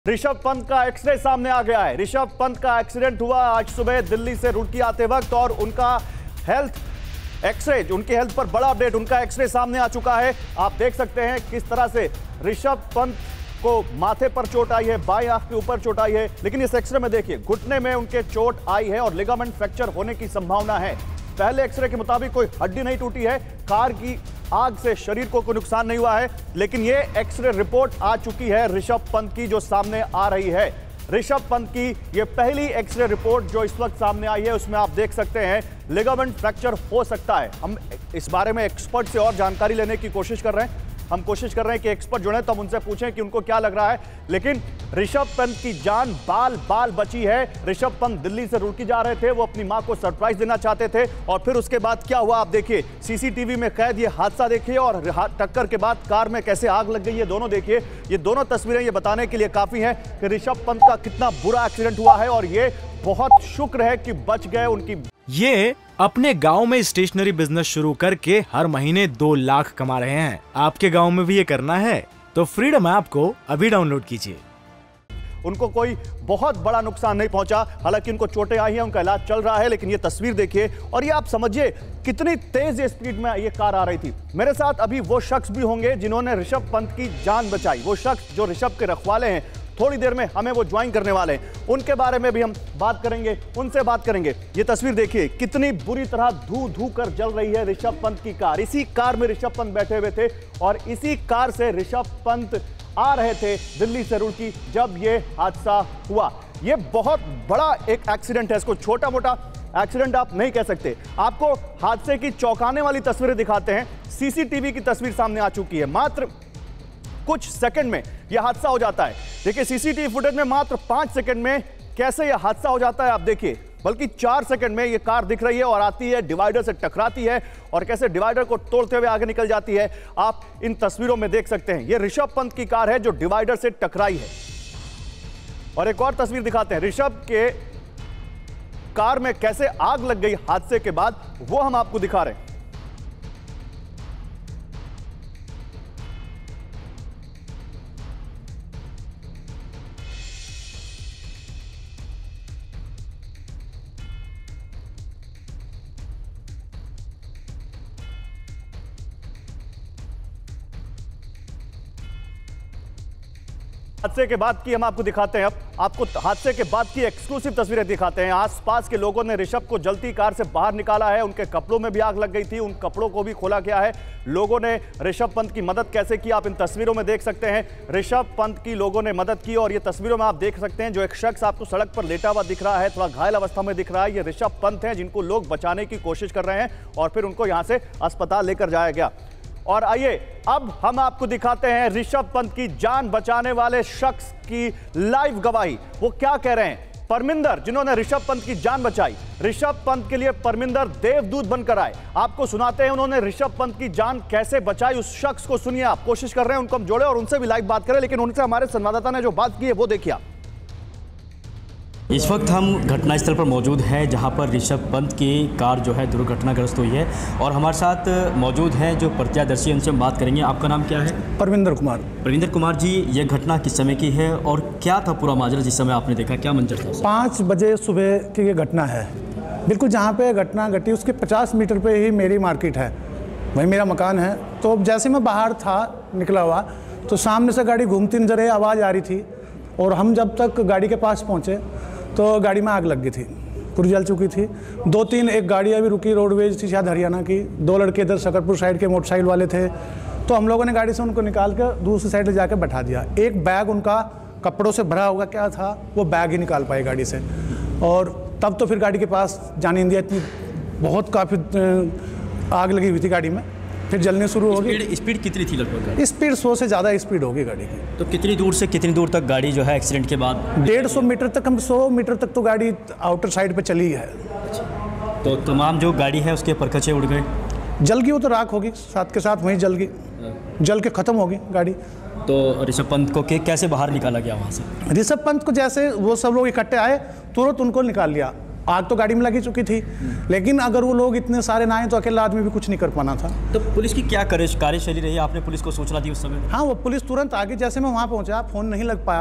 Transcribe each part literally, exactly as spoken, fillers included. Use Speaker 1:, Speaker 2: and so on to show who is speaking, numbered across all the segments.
Speaker 1: ऋषभ पंत का एक्सरे सामने आ गया है। ऋषभ पंत का एक्सीडेंट हुआ आज सुबह दिल्ली से रुड़की आते वक्त और उनका हेल्थ एक्सरे, उनकी हेल्थ पर बड़ा अपडेट, उनका एक्सरे सामने आ चुका है। आप देख सकते हैं किस तरह से ऋषभ पंत को माथे पर चोट आई है, बाएं आंख के ऊपर चोट आई है, लेकिन इस एक्सरे में देखिए घुटने में उनके चोट आई है और लिगामेंट फ्रैक्चर होने की संभावना है। पहले एक्सरे के मुताबिक कोई हड्डी नहीं टूटी है, कार की आग से शरीर को कोई नुकसान नहीं हुआ है, लेकिन ये एक्सरे रिपोर्ट आ चुकी है ऋषभ पंत की जो सामने आ रही है। ऋषभ पंत की ये पहली एक्सरे रिपोर्ट जो इस वक्त सामने आई है, उसमें आप देख सकते हैं लिगामेंट फ्रैक्चर हो सकता है। हम इस बारे में एक्सपर्ट से और जानकारी लेने की कोशिश कर रहे हैं। हम कोशिश कर रहे हैं कि एक्सपर्ट जुड़े तो हम उनसे पूछें कि उनको क्या लग रहा है, लेकिन ऋषभ पंत की जान बाल बाल बची है। ऋषभ पंत दिल्ली से रुड़की जा रहे थे, वो अपनी मां को सरप्राइज देना चाहते थे और फिर उसके बाद क्या हुआ आप देखिए, सीसीटीवी में कैद ये हादसा देखिए और टक्कर के बाद कार में कैसे आग लग गई, ये दोनों देखिए। ये दोनों तस्वीरें ये बताने के लिए काफी हैं कि ऋषभ पंत का कितना बुरा एक्सीडेंट हुआ है और ये बहुत शुक्र है कि बच गए। उनकी
Speaker 2: ये अपने गांव में स्टेशनरी बिजनेस शुरू करके हर महीने दो लाख कमा रहे हैं। आपके गांव में भी ये करना है तो फ्रीडम ऐप को अभी डाउनलोड कीजिए।
Speaker 1: उनको कोई बहुत बड़ा नुकसान नहीं पहुंचा, हालांकि उनको चोटें आई हैं, उनका इलाज चल रहा है, लेकिन ये तस्वीर देखिए और ये आप समझिए कितनी तेज स्पीड में ये कार आ रही थी। मेरे साथ अभी वो शख्स भी होंगे जिन्होंने ऋषभ पंत की जान बचाई, वो शख्स जो ऋषभ के रखवाले हैं। थोड़ी देर में हमें वो ज्वाइन करने वाले हैं, उनके बारे में भी हम बात करेंगे, उनसे बात करेंगे। ये तस्वीर देखिए कितनी बुरी तरह धू धू कर जल रही है ऋषभ पंत की कार। इसी कार में ऋषभ पंत बैठे हुए थे और इसी कार से ऋषभ पंत आ रहे थे दिल्ली से रुड़की जब ये हादसा हुआ। ये बहुत बड़ा एक एक्सीडेंट है, इसको छोटा मोटा एक्सीडेंट आप नहीं कह सकते। आपको हादसे की चौंकाने वाली तस्वीरें दिखाते हैं। सीसीटीवी की तस्वीर सामने आ चुकी है। मात्र कुछ सेकंड में यह हादसा हो जाता है। देखिए सीसीटीवी फुटेज में मात्र पांच सेकंड में कैसे यह हादसा हो जाता है आप देखिए, बल्कि चार सेकंड में यह कार दिख रही है और आती है, डिवाइडर से टकराती है और कैसे डिवाइडर को तोड़ते हुए आगे निकल जाती है। आप इन तस्वीरों में देख सकते हैं, यह ऋषभ पंत की कार है जो डिवाइडर से टकराई है। और एक और तस्वीर दिखाते हैं ऋषभ के कार में कैसे आग लग गई हादसे के बाद, वो हम आपको दिखा रहे हैं। हादसे के बाद की हम आपको दिखाते हैं। अब आपको हादसे के बाद की एक्सक्लूसिव तस्वीरें दिखाते हैं। आसपास के लोगों ने ऋषभ को जलती कार से बाहर निकाला है, उनके कपड़ों में भी आग लग गई थी, उन कपड़ों को भी खोला गया है। लोगों ने ऋषभ पंत की मदद कैसे की आप इन तस्वीरों में देख सकते हैं। ऋषभ पंत की लोगों ने मदद की और ये तस्वीरों में आप देख सकते हैं जो एक शख्स आपको सड़क पर लेटा हुआ दिख रहा है, थोड़ा घायल अवस्था में दिख रहा है, ये ऋषभ पंत है जिनको लोग बचाने की कोशिश कर रहे हैं और फिर उनको यहाँ से अस्पताल लेकर जाया गया। और आइए अब हम आपको दिखाते हैं ऋषभ पंत की जान बचाने वाले शख्स की लाइव गवाही। वो क्या कह रहे हैं। परमिंदर जिन्होंने ऋषभ पंत की जान बचाई, ऋषभ पंत के लिए परमिंदर देवदूत बनकर आए। आपको सुनाते हैं उन्होंने ऋषभ पंत की जान कैसे बचाई, उस शख्स को सुनिए। आप कोशिश कर रहे हैं उनको हम जोड़े और उनसे भी लाइव बात करें, लेकिन उनसे हमारे संवाददाता ने जो बात की है वो देखिए।
Speaker 3: इस वक्त हम घटनास्थल पर मौजूद हैं जहां पर ऋषभ पंत की कार जो है दुर्घटनाग्रस्त हुई है और हमारे साथ मौजूद हैं जो प्रत्यादर्शी, उनसे हम बात करेंगे। आपका नाम क्या है?
Speaker 4: परविंदर कुमार।
Speaker 3: परविंदर कुमार जी, ये घटना किस समय की है और क्या था पूरा माजरा जिस समय आपने देखा, क्या मंजर था?
Speaker 4: पाँच बजे सुबह की ये घटना है। बिल्कुल जहाँ पे घटना घटी उसके पचास मीटर पे ही मेरी मार्केट है, वहीं मेरा मकान है। तो जैसे मैं बाहर था निकला हुआ तो सामने से गाड़ी घूमती नजर आई, आवाज़ आ रही थी और हम जब तक गाड़ी के पास पहुँचे तो गाड़ी में आग लग गई थी, पूरी जल चुकी थी। दो तीन एक गाड़ी अभी रुकी रोडवेज थी शायद हरियाणा की, दो लड़के इधर शकरपुर साइड के मोटरसाइकिल वाले थे। तो हम लोगों ने गाड़ी से उनको निकाल कर दूसरी साइड ले जाकर बैठा दिया। एक बैग उनका कपड़ों से भरा होगा क्या था, वो बैग ही निकाल पाए गाड़ी से। और तब तो फिर गाड़ी के पास जाने नहीं दिया, इतनी बहुत काफ़ी आग लगी हुई थी गाड़ी में। फिर जलने शुरू हो गई।
Speaker 3: स्पीड कितनी थी लगभग?
Speaker 4: स्पीड सौ से ज़्यादा स्पीड होगी गाड़ी की।
Speaker 3: तो कितनी दूर से कितनी दूर तक गाड़ी जो है एक्सीडेंट के बाद?
Speaker 4: डेढ़ सौ मीटर तक, हम सौ मीटर तक तो गाड़ी आउटर साइड पे चली है।
Speaker 3: तो तमाम जो गाड़ी है उसके परखचे उड़ गए?
Speaker 4: जल गई, वो तो राख होगी, साथ के साथ वहीं जल गई, जल के ख़त्म होगी गाड़ी।
Speaker 3: तो ऋषभ पंत को कैसे बाहर निकाला गया वहाँ से?
Speaker 4: ऋषभ पंत को जैसे वो सब लोग इकट्ठे आए तुरंत उनको निकाल लिया। आग तो गाड़ी में लगी चुकी थी, लेकिन अगर वो लोग इतने सारे ना आए तो अकेला आदमी भी कुछ नहीं कर पाना था।
Speaker 3: तो पुलिस की क्या कार्यशैली रही? आपने पुलिस को सूचना दी उस समय?
Speaker 4: हाँ, वो पुलिस तुरंत आगे, जैसे मैं वहाँ पहुँचा फ़ोन नहीं लग पाया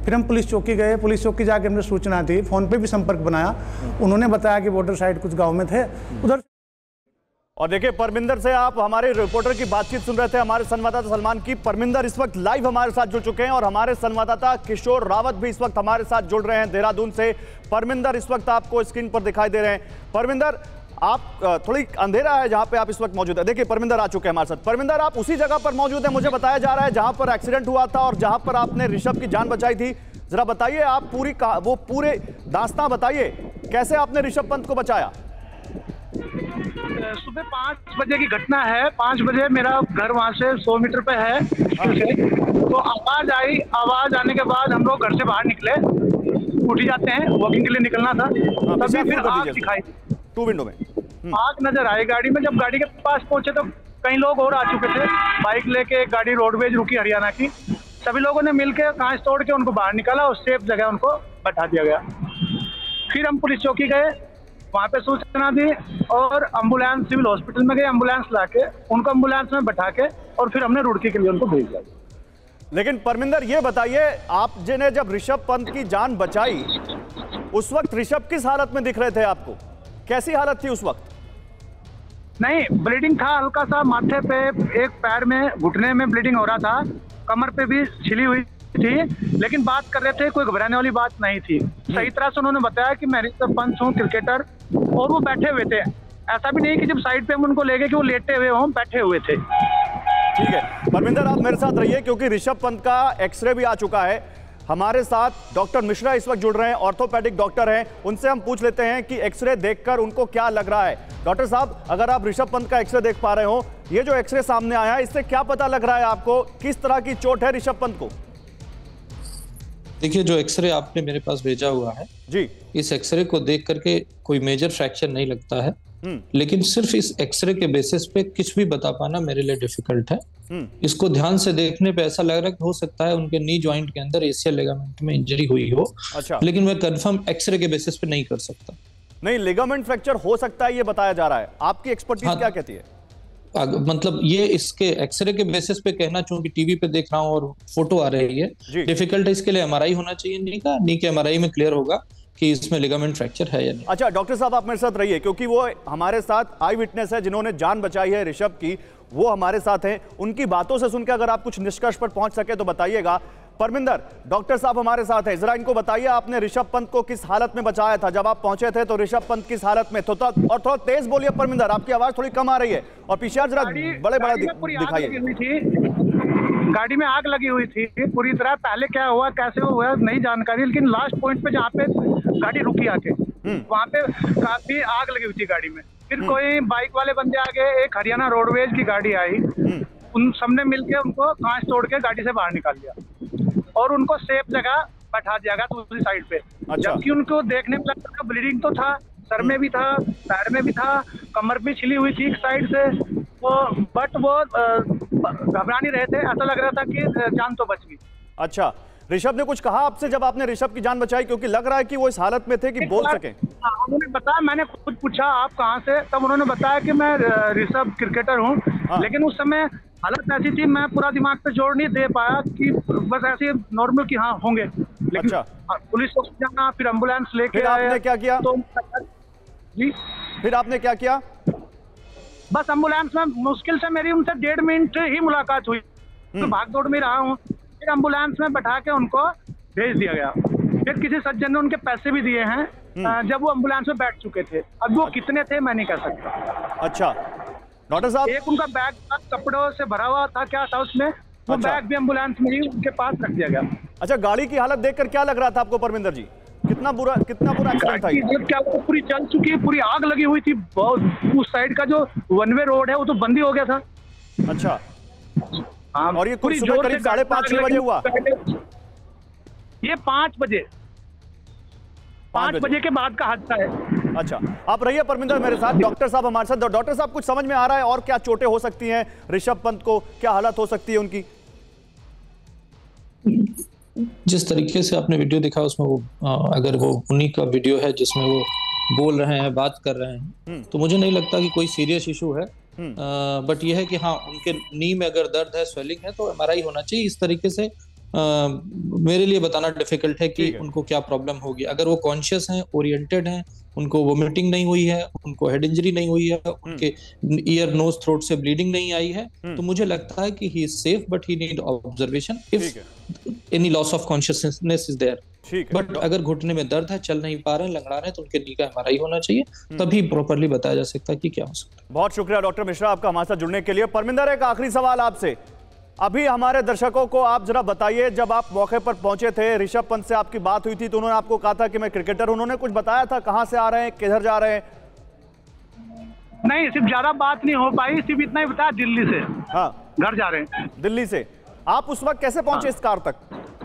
Speaker 4: फिर हम पुलिस चौकी गए, पुलिस चौकी जाके हमने सूचना दी, फ़ोन पे भी संपर्क बनाया, उन्होंने बताया कि बॉर्डर साइड कुछ गांव में थे उधर।
Speaker 1: और देखिए परमिंदर से आप हमारे रिपोर्टर की बातचीत सुन रहे थे, हमारे संवाददाता सलमान की। परमिंदर इस वक्त लाइव हमारे साथ जुड़ चुके हैं और हमारे संवाददाता किशोर रावत भी इस वक्त हमारे साथ जुड़ रहे हैं देहरादून से। परमिंदर इस वक्त आपको स्क्रीन पर दिखाई दे रहे हैं। परमिंदर, आप थोड़ी अंधेरा है जहां पे आप इस वक्त मौजूद है। देखिए परमिंदर आ चुके हैं हमारे साथ। परमिंदर, आप उसी जगह पर मौजूद है, मुझे बताया जा रहा है जहां पर एक्सीडेंट हुआ था और जहां पर आपने ऋषभ की जान बचाई थी। जरा बताइए, आप पूरी वो पूरे दास्तां बताइए, कैसे आपने ऋषभ पंत को बचाया?
Speaker 5: सुबह पाँच बजे की घटना है। पाँच बजे मेरा घर वहाँ से सौ मीटर पे है से, तो आवाज आई। आवाज आने के बाद हम लोग घर से बाहर निकले, उठ जाते हैं, वॉकिंग के लिए निकलना था। तभी फिर आग दिखाई दी
Speaker 1: टू विंडो में,
Speaker 5: आग नजर आई गाड़ी में। जब गाड़ी के पास पहुंचे तो कई लोग और आ चुके थे, बाइक लेके। गाड़ी रोडवेज रुकी हरियाणा की। सभी लोगों ने मिलकर कांच तोड़ के उनको बाहर निकाला और सेफ जगह उनको बैठा दिया गया। फिर हम पुलिस चौकी गए, वहाँ पे सूचना दी और एम्बुलेंस सिविल हॉस्पिटल में गए। एम्बुलेंस लाके उनको एम्बुलेंस में बैठा के और फिर हमने रुड़की के लिए उनको भेज दिया।
Speaker 1: लेकिन परमिंदर ये बताइए, आप जिन्हें जब ऋषभ पंत की जान बचाई उस वक्त ऋषभ किस हालत में दिख रहे थे आपको? कैसी हालत थी उस वक्त?
Speaker 5: नहीं, ब्लीडिंग था हल्का सा, माथे पे, एक पैर में, घुटने में ब्लीडिंग हो रहा था, कमर पे भी छिली हुई थी, लेकिन बात कर रहे थे, कोई घबराने वाली बात नहीं थी। सही तरह से उन्होंने बताया कि मैं ऋषभ पंत हूँ, क्रिकेटर, और वो बैठे हुए थे। ऐसा भी नहीं कि जब साइड पे हम उनको ले गए कि वो लेटे हुए हों, बैठे हुए थे।
Speaker 1: ठीक है परमिंदर, आप मेरे साथ रहिए क्योंकि ऋषभ पंत का एक्सरे भी आ चुका है। हमारे साथ डॉक्टर मिश्रा इस वक्त जुड़ रहे हैं, ऑर्थोपेडिक डॉक्टर हैं। उनसे हम पूछ लेते हैं कि एक्सरे देखकर उनको क्या लग रहा है। डॉक्टर साहब, अगर आप ऋषभ पंत का एक्सरे देख पा रहे हो, ये जो एक्सरे सामने आया है, इससे क्या पता लग रहा है आपको? किस तरह की चोट है ऋषभ पंत को?
Speaker 6: देखिए, जो एक्सरे आपने मेरे पास भेजा हुआ है
Speaker 1: जी,
Speaker 6: इस एक्सरे को देख करके कोई मेजर फ्रैक्चर नहीं लगता है, लेकिन सिर्फ इस एक्सरे के बेसिस पे कुछ भी बता पाना मेरे लिए डिफिकल्ट है। इसको ध्यान से देखने पे ऐसा लग रहा है कि हो सकता है उनके नी जॉइंट के अंदर एशियल लिगामेंट में इंजरी हुई हो।
Speaker 1: अच्छा।
Speaker 6: लेकिन मैं कंफर्म एक्सरे के बेसिस पे नहीं कर सकता।
Speaker 1: नहीं, लिगामेंट फ्रैक्चर हो सकता है ये बताया जा रहा है। आपकी एक्सपर्टीज हाँ, क्या कहती है?
Speaker 6: मतलब ये इसके एक्सरे के बेसिस पे कहना, चूंकि टीवी पे देख रहा हूँ और फोटो आ रही है, डिफिकल्ट है। इसके लिए एमआरआई होना चाहिए नी का। नी के एमआरआई में क्लियर होगा कि इसमें लिगामेंट फ्रैक्चर है या नहीं।
Speaker 1: अच्छा डॉक्टर साहब, आप मेरे साथ रहिए क्योंकि वो हमारे साथ आई विटनेस है, जिन्होंने जान बचाई है ऋषभ की, वो हमारे साथ हैं। उनकी बातों से सुनकर अगर आप कुछ निष्कर्ष पर पहुंच सके तो बताइएगा। परमिंदर, डॉक्टर साहब हमारे साथ हैं, जरा इनको बताइए, आपने ऋषभ पंत को किस हालत में बचाया था? जब आप पहुंचे थे तो ऋषभ पंत किस हालत में तो, और थोड़ा तेज बोलिए परमिंदर, आपकी आवाज थोड़ी कम आ रही है, और पीछे जरा बड़े बड़ा दिखाइए।
Speaker 5: गाड़ी में आग लगी हुई थी पूरी तरह। पहले क्या हुआ, कैसे हुआ, नहीं जानकारी, लेकिन लास्ट पॉइंट पे जहाँ पे गाड़ी रुकी आके, वहाँ पे काफी आग लगी हुई थी गाड़ी में। फिर कोई बाइक वाले बंदे आ गए, एक हरियाणा रोडवेज की गाड़ी आई, उन सबने मिलके उनको कांच तोड़ के गाड़ी से बाहर निकाल दिया और उनको सेफ जगह बैठा दिया गया दूसरी साइड पे। अच्छा। जबकि उनको देखने में लगता था ब्लीडिंग तो था, सर में भी था, पैर में भी था, कमर भी छिली हुई थी एक साइड से, वो बट वो घबरा नहीं रहे थे, ऐसा लग रहा था कि जान तो बच गई।
Speaker 1: अच्छा, ऋषभ ने कुछ कहा आपसे जब आपने ऋषभ की जान बचाई? क्योंकि लग रहा है कि वो इस हालत में थे कि बोल सके।
Speaker 5: उन्होंने बताया, मैंने खुद पूछा आप कहाँ से, तब उन्होंने बताया कि मैं ऋषभ क्रिकेटर हूँ। हाँ। लेकिन उस समय हालत ऐसी थी, मैं पूरा दिमाग पे जोर नहीं दे पाया कि बस ऐसे नॉर्मल कि हाँ होंगे। लेकिन अच्छा। पुलिस को जाना, फिर एम्बुलेंस लेके आए।
Speaker 1: आपने क्या किया?
Speaker 5: तो जी,
Speaker 1: फिर आपने क्या किया?
Speaker 5: बस एम्बुलेंस में मुश्किल से मेरी उनसे डेढ़ मिनट ही मुलाकात हुई, तो भाग दौड़ में रहा हूँ। फिर एम्बुलेंस में बैठा के उनको भेज दिया गया। फिर किसी सज्जन ने उनके पैसे भी दिए हैं जब वो एम्बुलेंस में बैठ चुके थे। अब वो कितने थे मैं नहीं कह सकता।
Speaker 1: अच्छा डॉक्टर साहब, एक
Speaker 5: उनका बैग कपड़ों से भरा हुआ था, क्या था उसमें, वो अच्छा। बैग भी एम्बुलेंस में ही उनके पास रख दिया गया।
Speaker 1: अच्छा, गाड़ी की हालत देखकर क्या लग रहा था आपको परमिंदर जी? कितना बुरा कितना बुरा एक्सीडेंट था ये?
Speaker 5: क्या वो पूरी जल चुकी है, पूरी आग लगी हुई थी। उस साइड का जो वन वे रोड है वो तो बंद ही हो गया था।
Speaker 1: अच्छा हाँ, और ये कुछ सुबह करीब साढ़े पाँच छह बजे हुआ?
Speaker 5: ये पाँच बजे पाँच बजे के बाद का हादसा है।
Speaker 1: अच्छा, आप रहिए परमिंदर मेरे साथ। डॉक्टर साहब हमारे साथ। डॉक्टर साहब, कुछ समझ में आ रहा है और क्या चोटें हो सकती हैं ऋषभ पंत को? क्या हालत हो सकती है उनकी?
Speaker 6: जिस तरीके से आपने वीडियो दिखा उसमें वो आ, अगर वो उन्हीं का वीडियो है जिसमें वो बोल रहे हैं, बात कर रहे हैं, तो मुझे नहीं लगता कि कोई सीरियस इशू है। बट ये है कि हाँ, उनके नी में अगर दर्द है, स्वेलिंग है, तो एमआरआई होना चाहिए। इस तरीके से आ, मेरे लिए बताना डिफिकल्ट है कि उनको क्या प्रॉब्लम होगी। अगर वो कॉन्शियस हैं, ओरिएंटेड हैं, उनको वोमिटिंग नहीं हुई है, उनको हेड इंजरी नहीं हुई है, उनके ईयर नोज थ्रोट से ब्लीडिंग नहीं आई है, तो मुझे लगता है कि he is safe, but he need observation if any loss of consciousness is there. But अगर घुटने में दर्द है, चल नहीं पा रहे हैं, लंगड़ा रहे हैं, तो उनके नी का एमआरआई होना चाहिए, तभी प्रॉपर्ली बताया जा सकता है कि क्या हो सकता है।
Speaker 1: बहुत शुक्रिया डॉक्टर मिश्रा आपका हमारे साथ जुड़ने के लिए। परमिंदर, एक आखिरी सवाल आपसे, अभी हमारे दर्शकों को आप जरा बताइए, जब आप मौके पर पहुंचे थे, ऋषभ पंत से आपकी बात हुई थी तो उन्होंने आपको कहा था कि मैं क्रिकेटर, उन्होंने कुछ बताया था कहां से आ रहे हैं, किधर जा रहे हैं?
Speaker 5: नहीं, सिर्फ ज्यादा बात नहीं हो पाई, सिर्फ इतना ही बताया दिल्ली से
Speaker 1: हाँ
Speaker 5: घर जा रहे हैं।
Speaker 1: दिल्ली से आप उस वक्त कैसे पहुंचे इस कार तक?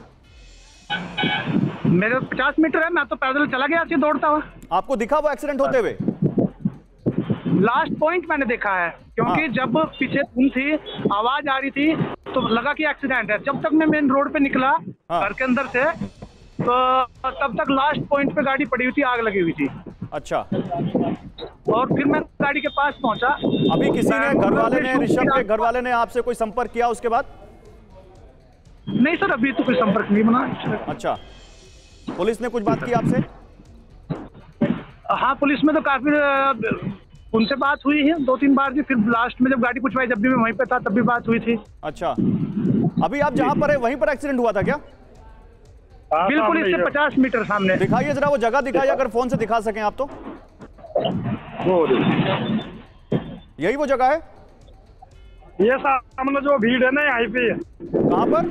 Speaker 5: मेरे पचास मीटर है, मैं तो पैदल चला गया ऐसे दौड़ता हुआ।
Speaker 1: आपको दिखा वो एक्सीडेंट होते हुए?
Speaker 5: लास्ट पॉइंट मैंने देखा है, क्योंकि हाँ। जब पीछे धुन थी, आवाज आ रही थी, तो लगा कि एक्सीडेंट है। जब तक मैं मेन रोड पे निकला हाँ। घर के अंदर से, तो तब तक लास्ट पॉइंट पे गाड़ी पड़ी हुई थी, आग लगी हुई थी।
Speaker 1: अच्छा।
Speaker 5: और फिर मैं गाड़ी के पास पहुंचा।
Speaker 1: अभी किसी ने, घर वाले ने, ऋषभ के घर वाले ने आपसे कोई संपर्क किया उसके बाद?
Speaker 5: नहीं सर, अभी तो कोई संपर्क नहीं बना।
Speaker 1: अच्छा, पुलिस ने कुछ बात की आपसे?
Speaker 5: हाँ, पुलिस में तो काफी उनसे बात हुई है, दो तीन बार की। फिर लास्ट में जब गाड़ी पूछवाई, जब भी मैं वहीं पे था, तब भी बात हुई थी।
Speaker 1: अच्छा, अभी आप जहाँ पर है वहीं पर एक्सीडेंट हुआ था क्या?
Speaker 5: बिल्कुल, इससे पचास मीटर सामने।
Speaker 1: दिखाइए जरा वो जगह, दिखाइए अगर फोन से दिखा सकें आप तो। यही वो जगह है?
Speaker 7: ये सामने जो भीड़ है ना, यहाँ पे।
Speaker 1: कहाँ पर?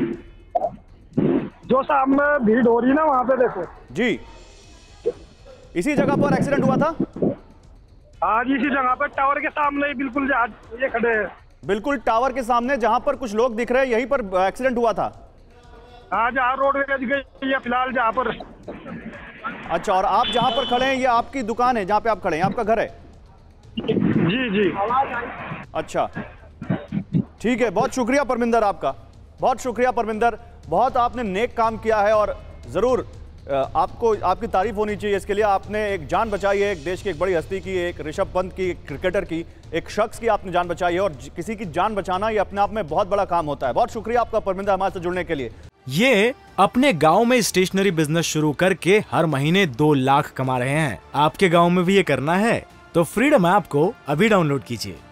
Speaker 7: जो सामने भीड़ हो रही है ना, वहाँ पे देखो
Speaker 1: जी। इसी जगह पर एक्सीडेंट हुआ था?
Speaker 7: आज इसी जगह पर, टावर के सामने, बिल्कुल ये खड़े हैं।
Speaker 1: बिल्कुल टावर के सामने, जहां पर कुछ लोग दिख रहे हैं, यहीं पर एक्सीडेंट हुआ था?
Speaker 7: हाँ, जहाँ रोड गई फिलहाल जहाँ पर।
Speaker 1: अच्छा, और आप जहां पर खड़े हैं, ये आपकी दुकान है जहां पे आप खड़े हैं, आपका घर है?
Speaker 7: जी जी।
Speaker 1: अच्छा, ठीक है, बहुत शुक्रिया परमिंदर आपका, बहुत शुक्रिया परमिंदर। बहुत आपने नेक काम किया है और जरूर आपको, आपकी तारीफ होनी चाहिए इसके लिए। आपने एक जान बचाई है, एक देश की एक बड़ी हस्ती की, एक ऋषभ पंत की, एक क्रिकेटर की, एक शख्स की आपने जान बचाई है। और किसी की जान बचाना ये अपने आप में बहुत बड़ा काम होता है। बहुत शुक्रिया आपका परमिंदर हमारे से जुड़ने के लिए।
Speaker 2: ये अपने गांव में स्टेशनरी बिजनेस शुरू करके हर महीने दो लाख कमा रहे हैं। आपके गांव में भी ये करना है तो फ्रीडम ऐप को अभी डाउनलोड कीजिए।